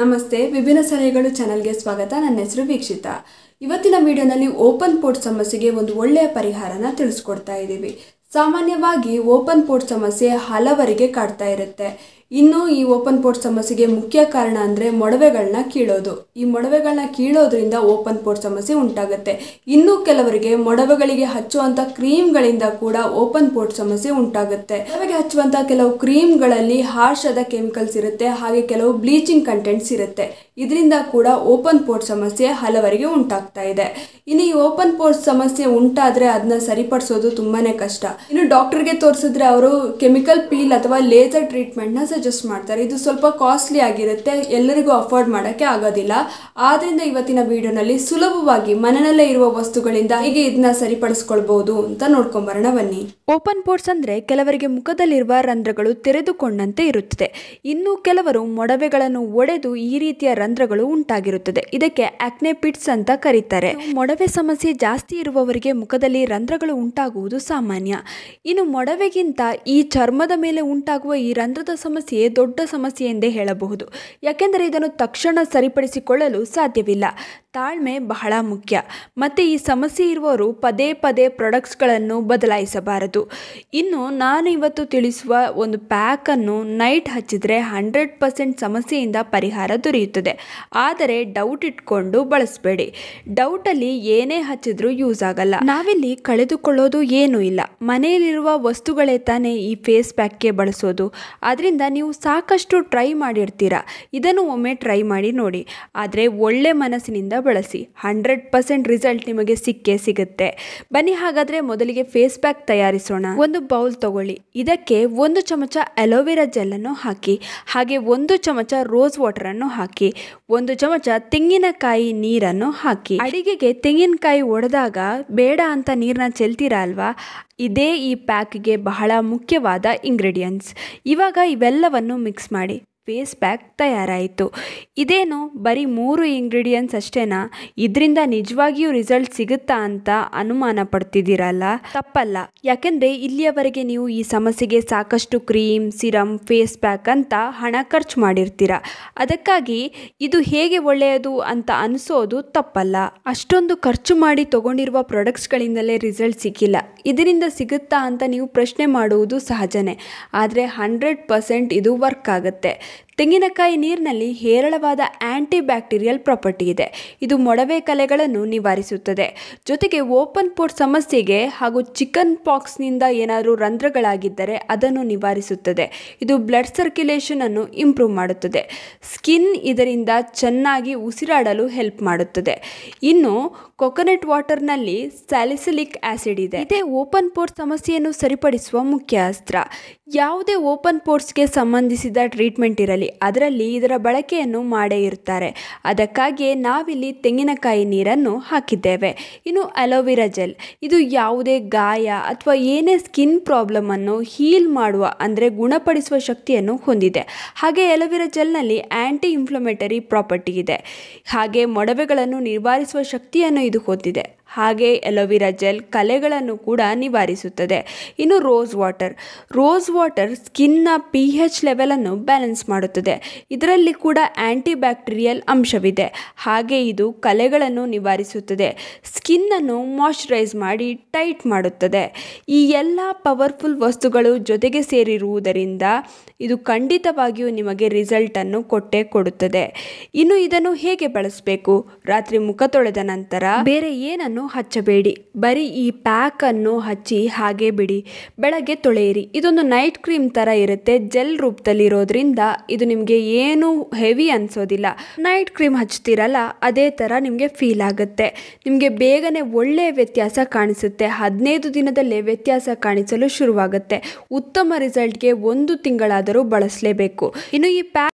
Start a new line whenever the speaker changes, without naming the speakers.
ನಮಸ್ತೆ, ವಿಭಿನ್ನ ಸಲಹೆಗಳು ಚಾನೆಲ್ಗೆ ಸ್ವಾಗತ. ನನ್ನ ಹೆಸರು ವೀಕ್ಷಿತಾ. ಇವತ್ತಿನ ವಿಡಿಯೋನಲ್ಲಿ ಓಪನ್ ಪೋರ್ಟ್ ಸಮಸ್ಯೆಗೆ ಒಂದು ಒಳ್ಳೆಯ ಪರಿಹಾರನ ತಿಳಿಸ್ಕೊಡ್ತಾ ಇದ್ದೀವಿ. ಸಾಮಾನ್ಯವಾಗಿ ಓಪನ್ ಪೋರ್ಟ್ ಸಮಸ್ಯೆ ಹಲವರಿಗೆ ಕಾಡ್ತಾ ಇರುತ್ತೆ. ಇನ್ನು ಈ ಓಪನ್ ಪೋರ್ಟ್ ಸಮಸ್ಯೆಗೆ ಮುಖ್ಯ ಕಾರಣ ಅಂದರೆ ಮೊಡವೆಗಳನ್ನ ಕೀಳೋದು. ಈ ಮೊಡವೆಗಳನ್ನ ಕೀಳೋದ್ರಿಂದ ಓಪನ್ ಪೋರ್ಟ್ ಸಮಸ್ಯೆ ಉಂಟಾಗುತ್ತೆ. ಇನ್ನು ಕೆಲವರಿಗೆ ಮೊಡವೆಗಳಿಗೆ ಹಚ್ಚುವಂಥ ಕ್ರೀಮ್ಗಳಿಂದ ಕೂಡ ಓಪನ್ ಪೋರ್ಟ್ ಸಮಸ್ಯೆ ಉಂಟಾಗುತ್ತೆ. ಮೊಡವೆಗೆ ಹಚ್ಚುವಂಥ ಕೆಲವು ಕ್ರೀಮ್ಗಳಲ್ಲಿ ಹಾರ್ಶ್ ಆದ ಕೆಮಿಕಲ್ಸ್ ಇರುತ್ತೆ, ಹಾಗೆ ಕೆಲವು ಬ್ಲೀಚಿಂಗ್ ಕಂಟೆಂಟ್ಸ್ ಇರುತ್ತೆ. ಇದರಿಂದ ಕೂಡ ಓಪನ್ ಪೋರ್ಟ್ ಸಮಸ್ಯೆ ಹಲವರಿಗೆ ಉಂಟಾಗ್ತಾ ಇದೆ. ಇನ್ನು ಈ ಓಪನ್ ಪೋರ್ಟ್ ಸಮಸ್ಯೆ ಉಂಟಾದರೆ ಅದನ್ನ ಸರಿಪಡಿಸೋದು ತುಂಬಾನೇ ಕಷ್ಟ. ಇನ್ನು ಡಾಕ್ಟರ್ಗೆ ತೋರಿಸಿದ್ರೆ ಅವರು ಕೆಮಿಕಲ್ ಪೀಲ್ ಅಥವಾ ಲೇಸರ್ ಟ್ರೀಟ್ಮೆಂಟ್ನ ಸಜೆಸ್ಟ್ ಮಾಡ್ತಾರೆ. ಇದು ಸ್ವಲ್ಪ ಕಾಸ್ಟ್ಲಿ ಆಗಿರುತ್ತೆ, ಎಲ್ಲರಿಗೂ ಅಫೋರ್ಡ್ ಮಾಡೋಕ್ಕೆ ಆಗೋದಿಲ್ಲ. ಆದ್ರಿಂದ ಇವತ್ತಿನ ವಿಡಿಯೋನಲ್ಲಿ ಸುಲಭವಾಗಿ ಮನೆಯಲ್ಲೇ ಇರುವ ವಸ್ತುಗಳಿಂದ ಹೇಗೆ ಇದನ್ನ ಸರಿಪಡಿಸ್ಕೊಳ್ಬಹುದು ಅಂತ ನೋಡ್ಕೊಂಬರೋಣ ಬನ್ನಿ.
ಓಪನ್ ಪೋರ್ಟ್ಸ್ ಅಂದರೆ ಕೆಲವರಿಗೆ ಮುಖದಲ್ಲಿರುವ ರಂಧ್ರಗಳು ತೆರೆದುಕೊಂಡಂತೆ ಇರುತ್ತದೆ. ಇನ್ನು ಕೆಲವರು ಮೊಡವೆಗಳನ್ನು ಒಡೆದು ಈ ರೀತಿಯ ರಂಧ್ರಗಳು ಉಂಟಾಗಿರುತ್ತದೆ. ಇದಕ್ಕೆ ಆಕ್ನೆ ಪಿಟ್ಸ್ ಅಂತ ಕರೀತಾರೆ. ಮೊಡವೆ ಸಮಸ್ಯೆ ಜಾಸ್ತಿ ಇರುವವರಿಗೆ ಮುಖದಲ್ಲಿ ರಂಧ್ರಗಳು ಉಂಟಾಗುವುದು ಸಾಮಾನ್ಯ. ಇನ್ನು ಮೊಡವೆಗಿಂತ ಈ ಚರ್ಮದ ಮೇಲೆ ಉಂಟಾಗುವ ಈ ರಂಧ್ರದ ಸಮಸ್ಯೆ ದೊಡ್ಡ ಸಮಸ್ಯೆ ಎಂದೇ ಹೇಳಬಹುದು. ಯಾಕೆಂದರೆ ಇದನ್ನು ತಕ್ಷಣ ಸರಿಪಡಿಸಿಕೊಳ್ಳಲು ಸಾಧ್ಯವಿಲ್ಲ. ತಾಳ್ಮೆ ಬಹಳ ಮುಖ್ಯ. ಮತ್ತು ಈ ಸಮಸ್ಯೆ ಇರುವವರು ಪದೇ ಪದೇ ಪ್ರಾಡಕ್ಟ್ಸ್ಗಳನ್ನು ಬದಲಾಯಿಸಬಾರದು. ಇನ್ನು ನಾನು ಇವತ್ತು ತಿಳಿಸುವ ಒಂದು ಪ್ಯಾಕನ್ನು ನೈಟ್ ಹಚ್ಚಿದರೆ 100% ಸಮಸ್ಯೆಯಿಂದ ಪರಿಹಾರ ದೊರೆಯುತ್ತದೆ. ಆದರೆ ಡೌಟ್ ಇಟ್ಕೊಂಡು ಬಳಸಬೇಡಿ. ಡೌಟಲ್ಲಿ ಏನೇ ಹಚ್ಚಿದ್ರೂ ಯೂಸ್ ಆಗಲ್ಲ. ನಾವಿಲ್ಲಿ ಕಳೆದುಕೊಳ್ಳೋದು ಏನೂ ಇಲ್ಲ. ಮನೆಯಲ್ಲಿರುವ ವಸ್ತುಗಳೇ ತಾನೇ ಈ ಫೇಸ್ ಪ್ಯಾಕ್ಗೆ ಬಳಸೋದು. ಅದರಿಂದ ನೀವು ಸಾಕಷ್ಟು ಟ್ರೈ ಮಾಡಿರ್ತೀರಾ. ಇದನ್ನು ಒಮ್ಮೆ ಟ್ರೈ ಮಾಡಿ ನೋಡಿ. ಆದರೆ ಒಳ್ಳೆ ಮನಸ್ಸಿನಿಂದ ಬಳಸಿ. 100% ರಿಸಲ್ಟ್ ನಿಮಗೆ ಸಿಕ್ಕೇ ಸಿಗುತ್ತೆ. ಬನ್ನಿ ಹಾಗಾದರೆ ಮೊದಲಿಗೆ ಫೇಸ್ ಪ್ಯಾಕ್ ತಯಾರಿಸೋಣ. ಒಂದು ಬೌಲ್ ತಗೊಳ್ಳಿ. ಇದಕ್ಕೆ 1 ಚಮಚ ಅಲೋವೆರಾ ಜೆಲ್ಲನ್ನು ಹಾಕಿ, ಹಾಗೆ 1 ಚಮಚ ರೋಸ್ ವಾಟರನ್ನು ಹಾಕಿ, 1 ಚಮಚ ತೆಂಗಿನಕಾಯಿ ನೀರನ್ನು ಹಾಕಿ. ಅಡಿಗೆಗೆ ತೆಂಗಿನಕಾಯಿ ಒಡೆದಾಗ ಬೇಡ ಅಂತ ನೀರನ್ನ ಚೆಲ್ತೀರಾ ಅಲ್ವಾ, ಇದೇ ಈ ಪ್ಯಾಕ್ಗೆ ಬಹಳ ಮುಖ್ಯವಾದ ಇಂಗ್ರೀಡಿಯೆಂಟ್ಸ್. ಇವಾಗ ಇವೆಲ್ಲವನ್ನು ಮಿಕ್ಸ್ ಮಾಡಿ. ಫೇಸ್ ಪ್ಯಾಕ್ ತಯಾರಾಯಿತು. ಇದೇನು ಬರೀ 3 ಇಂಗ್ರೀಡಿಯೆಂಟ್ಸ್ ಅಷ್ಟೇನಾ? ಇದರಿಂದ ನಿಜವಾಗಿಯೂ ರಿಸಲ್ಟ್ ಸಿಗುತ್ತಾ ಅಂತ ಅನುಮಾನ ಪಡ್ತಿದ್ದೀರಲ್ಲ? ತಪ್ಪಲ್ಲ. ಯಾಕೆಂದರೆ ಇಲ್ಲಿಯವರೆಗೆ ನೀವು ಈ ಸಮಸ್ಯೆಗೆ ಸಾಕಷ್ಟು ಕ್ರೀಮ್, ಸಿರಮ್, ಫೇಸ್ ಪ್ಯಾಕ್ ಅಂತ ಹಣ ಖರ್ಚು ಮಾಡಿರ್ತೀರ. ಅದಕ್ಕಾಗಿ ಇದು ಹೇಗೆ ಒಳ್ಳೆಯದು ಅಂತ ಅನಿಸೋದು ತಪ್ಪಲ್ಲ. ಅಷ್ಟೊಂದು ಖರ್ಚು ಮಾಡಿ ತಗೊಂಡಿರುವ ಪ್ರಾಡಕ್ಟ್ಸ್ಗಳಿಂದಲೇ ರಿಸಲ್ಟ್ ಸಿಕ್ಕಿಲ್ಲ, ಇದರಿಂದ ಸಿಗುತ್ತಾ ಅಂತ ನೀವು ಪ್ರಶ್ನೆ ಮಾಡುವುದು ಸಹಜನೇ. ಆದರೆ 100% ಇದು ವರ್ಕ್ ಆಗುತ್ತೆ. ತೆಂಗಿನಕಾಯಿ ನೀರಿನಲ್ಲಿ ಹೇರಳವಾದ ಆಂಟಿ ಬ್ಯಾಕ್ಟೀರಿಯಲ್ ಪ್ರಾಪರ್ಟಿ ಇದೆ. ಇದು ಮೊಡವೆ ಕಲೆಗಳನ್ನು ನಿವಾರಿಸುತ್ತದೆ. ಜೊತೆಗೆ ಓಪನ್ ಪೋರ್ಟ್ ಸಮಸ್ಯೆಗೆ ಹಾಗೂ ಚಿಕನ್ ಪಾಕ್ಸ್ನಿಂದ ಏನಾದರೂ ರಂಧ್ರಗಳಾಗಿದ್ದರೆ ಅದನ್ನು ನಿವಾರಿಸುತ್ತದೆ. ಇದು ಬ್ಲಡ್ ಸರ್ಕ್ಯುಲೇಷನ್ ಅನ್ನು ಇಂಪ್ರೂವ್ ಮಾಡುತ್ತದೆ. ಸ್ಕಿನ್ ಇದರಿಂದ ಚೆನ್ನಾಗಿ ಉಸಿರಾಡಲು ಹೆಲ್ಪ್ ಮಾಡುತ್ತದೆ. ಇನ್ನು ಕೊಕೊನಟ್ ವಾಟರ್ನಲ್ಲಿ ಸ್ಯಾಲಿಸಿಲಿಕ್ ಆಸಿಡ್ ಇದೆ. ಇದೇ ಓಪನ್ ಪೋರ್ಟ್ ಸಮಸ್ಯೆಯನ್ನು ಸರಿಪಡಿಸುವ ಮುಖ್ಯ ಅಸ್ತ್ರ. ಯಾವುದೇ ಓಪನ್ ಪೋರ್ಟ್ಸ್ಗೆ ಸಂಬಂಧಿಸಿದ ಟ್ರೀಟ್ಮೆಂಟ್ ಇರಲಿ, ಅದರಲ್ಲಿ ಇದರ ಬಳಕೆಯನ್ನು ಮಾಡೇ ಇರ್ತಾರೆ. ಅದಕ್ಕಾಗಿಯೇ ನಾವಿಲ್ಲಿ ತೆಂಗಿನಕಾಯಿ ನೀರನ್ನು ಹಾಕಿದ್ದೇವೆ. ಇನ್ನು ಅಲೋವೆರಾ ಜೆಲ್, ಇದು ಯಾವುದೇ ಗಾಯ ಅಥವಾ ಏನೇ ಸ್ಕಿನ್ ಪ್ರಾಬ್ಲಮನ್ನು ಹೀಲ್ ಮಾಡುವ ಅಂದರೆ ಗುಣಪಡಿಸುವ ಶಕ್ತಿಯನ್ನು ಹೊಂದಿದೆ. ಹಾಗೆ ಅಲೋವೆರಾ ಜೆಲ್ನಲ್ಲಿ ಆ್ಯಂಟಿ ಇನ್ಫ್ಲಮೇಟರಿ ಪ್ರಾಪರ್ಟಿ ಇದೆ. ಹಾಗೆ ಮೊಡವೆಗಳನ್ನು ನಿವಾರಿಸುವ ಶಕ್ತಿಯನ್ನು ಇದು ಹೊಂದಿದೆ. ಹಾಗೆ ಅಲೋವೆರಾ ಜೆಲ್ ಕಲೆಗಳನ್ನು ಕೂಡ ನಿವಾರಿಸುತ್ತದೆ. ಇನ್ನು ರೋಸ್ ವಾಟರ್ ಸ್ಕಿನ್ನ pH ಲೆವೆಲನ್ನು ಬ್ಯಾಲೆನ್ಸ್ ಮಾಡುತ್ತದೆ. ಇದರಲ್ಲಿ ಕೂಡ ಆ್ಯಂಟಿ ಬ್ಯಾಕ್ಟೀರಿಯಲ್ ಅಂಶವಿದೆ. ಹಾಗೆ ಇದು ಕಲೆಗಳನ್ನು ನಿವಾರಿಸುತ್ತದೆ. ಸ್ಕಿನ್ನನ್ನು ಮಾಯ್ಶ್ಚರೈಸ್ ಮಾಡಿ ಟೈಟ್ ಮಾಡುತ್ತದೆ. ಈ ಎಲ್ಲ ಪವರ್ಫುಲ್ ವಸ್ತುಗಳು ಜೊತೆಗೆ ಸೇರಿರುವುದರಿಂದ ಇದು ಖಂಡಿತವಾಗಿಯೂ ನಿಮಗೆ ರಿಸಲ್ಟನ್ನು ಕೊಟ್ಟೇ ಕೊಡುತ್ತದೆ. ಇನ್ನು ಇದನ್ನು ಹೇಗೆ ಬಳಸಬೇಕು? ರಾತ್ರಿ ಮುಖ ತೊಳೆದ ನಂತರ ಬೇರೆ ಏನನ್ನು ಹಚ್ಚಬೇಡಿ. ಬರೀ ಈ ಪ್ಯಾಕ್ ಅನ್ನು ಹಚ್ಚಿ ಹಾಗೆ ಬಿಡಿ. ಬೆಳಗ್ಗೆ ತೊಳೆಯಿರಿ. ಇದೊಂದು ನೈಟ್ ಕ್ರೀಮ್ ತರ ಇರುತ್ತೆ. ಜೆಲ್ ರೂಪದಲ್ಲಿ ಇರೋದ್ರಿಂದ ಇದು ನಿಮಗೆ ಏನು ಹೆವಿ ಅನ್ಸೋದಿಲ್ಲ. ನೈಟ್ ಕ್ರೀಮ್ ಹಚ್ತೀರಲ್ಲ, ಅದೇ ತರ ನಿಮಗೆ ಫೀಲ್ ಆಗುತ್ತೆ. ನಿಮಗೆ ಬೇಗನೆ ಒಳ್ಳೆಯ ವ್ಯತ್ಯಾಸ ಕಾಣಿಸುತ್ತೆ. 15 ದಿನದಲ್ಲೇ ವ್ಯತ್ಯಾಸ ಕಾಣಿಸಲು ಶುರುವಾಗುತ್ತೆ. ಉತ್ತಮ ರಿಸಲ್ಟ್ಗೆ 1 ತಿಂಗಳಾದರೂ ಬಳಸಲೇಬೇಕು. ಇನ್ನು ಈ ಪ್ಯಾಕ್